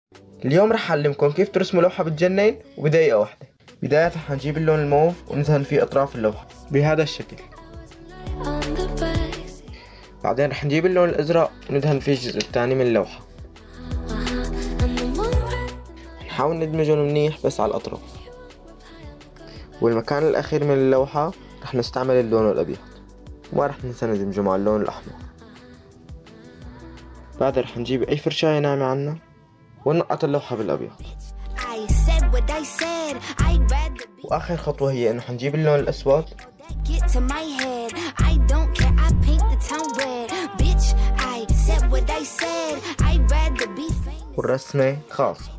اليوم رح أعلمكم كيف ترسموا لوحة بتجنن وبدقيقة واحدة. بداية حنجيب اللون الموف وندهن فيه أطراف اللوحة بهذا الشكل. بعدين رح نجيب اللون الأزرق وندهن فيه الجزء الثاني من اللوحة. نحاول ندمجهم منيح بس على الأطراف. والمكان الأخير من اللوحة رح نستعمل اللون الأبيض، وما رح ننسى ندمجه مع اللون الأحمر. بعدها رح نجيب أي فرشاية ناعمة عنا ونقط اللوحة بالأبيض. وآخر خطوة هي إنه حنجيب اللون الأسود والرسمة خاصة.